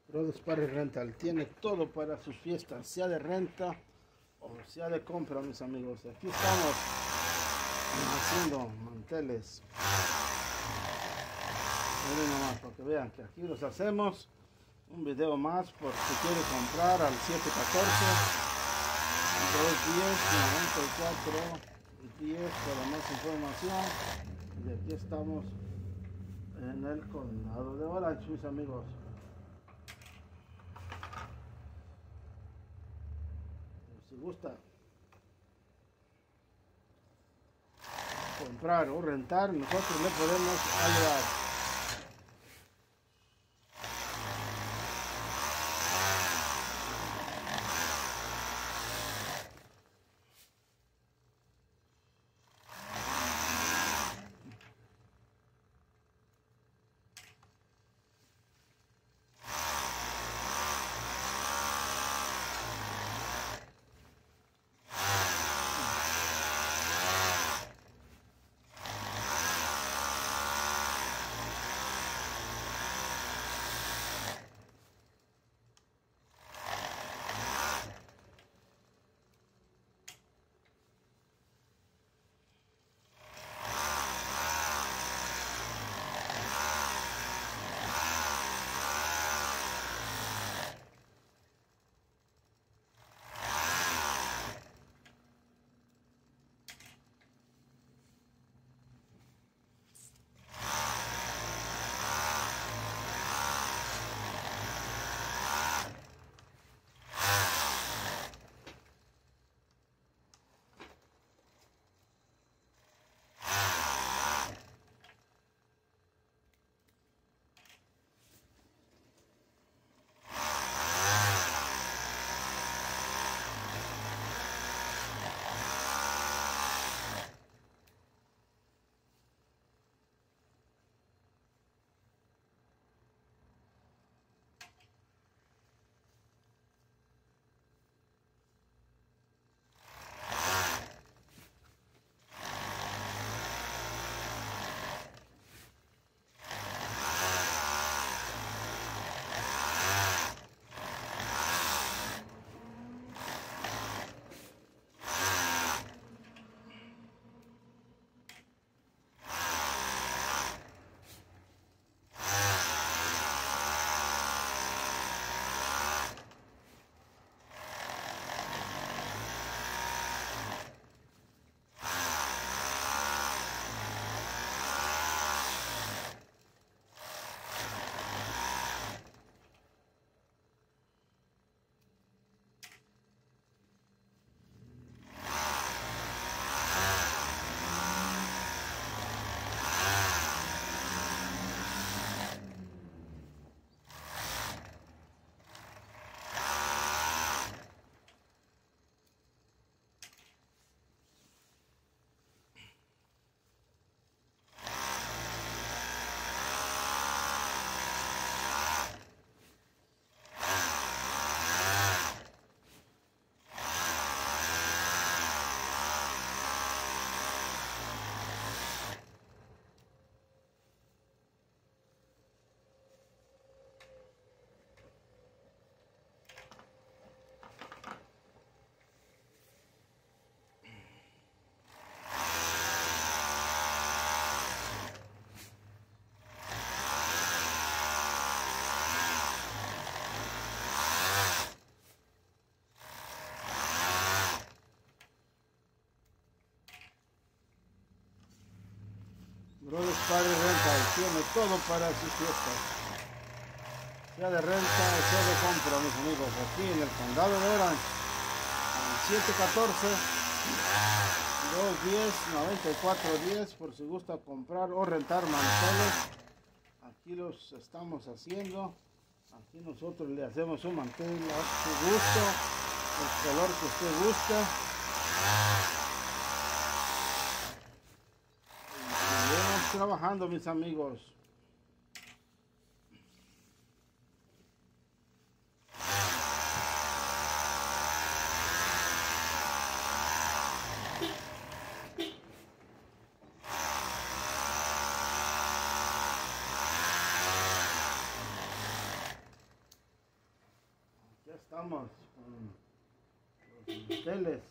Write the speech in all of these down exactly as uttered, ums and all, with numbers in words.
Brothers Party Rental tiene todo para sus fiestas, sea de renta o sea de compra, mis amigos. Aquí estamos haciendo manteles. Miren nomás para que vean que aquí los hacemos. Un video más por si quiere comprar al siete uno cuatro, dos uno cero, nueve cuatro diez para más información. Y aquí estamos en el condado de Orange, mis amigos. Si gusta comprar o rentar, nosotros le podemos ayudar. Brothers Party Rental tiene todo para sus fiestas, sea de renta o sea de compra, mis amigos, aquí en el condado de Orange, siete uno cuatro, dos uno cero, nueve cuatro uno cero, por si gusta comprar o rentar manteles. Aquí los estamos haciendo, aquí nosotros le hacemos un mantel a su gusto, el color que usted gusta. Trabajando, mis amigos. Estamos con los manteles.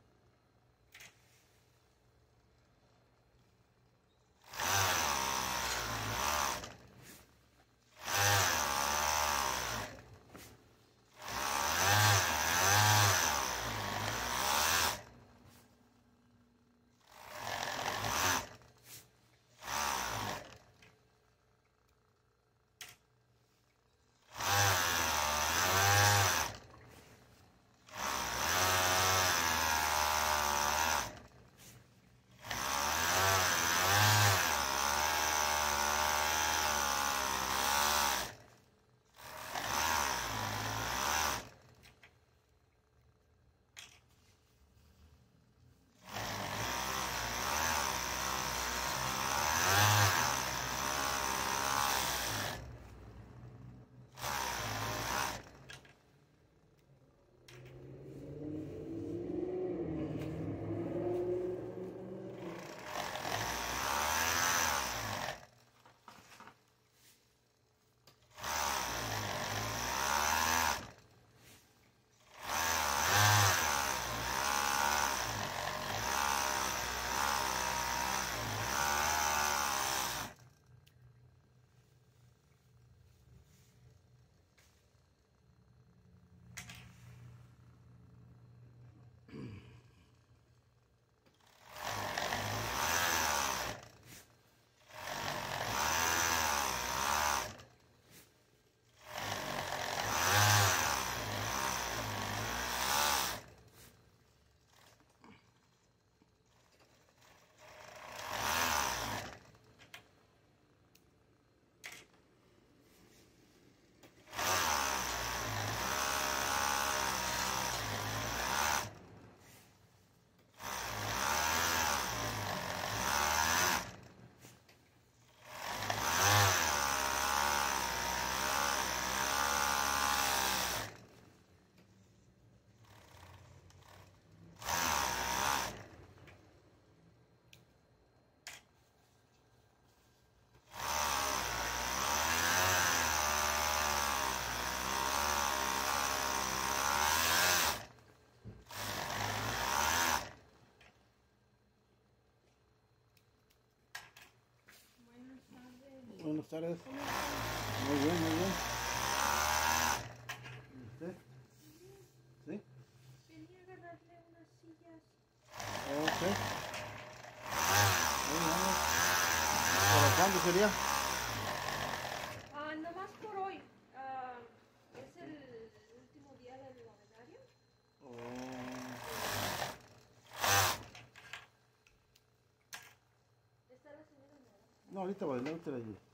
Buenas tardes. Muy bien, muy bien. ¿Y usted? ¿Sí? Venía a agarrarle unas sillas. Ok. Muy bien. ¿Para cuándo sería? Ah, nomás por hoy. Ah, es el último día del novenario. Oh. ¿Está la señora? No, ahorita voy, ahorita voy.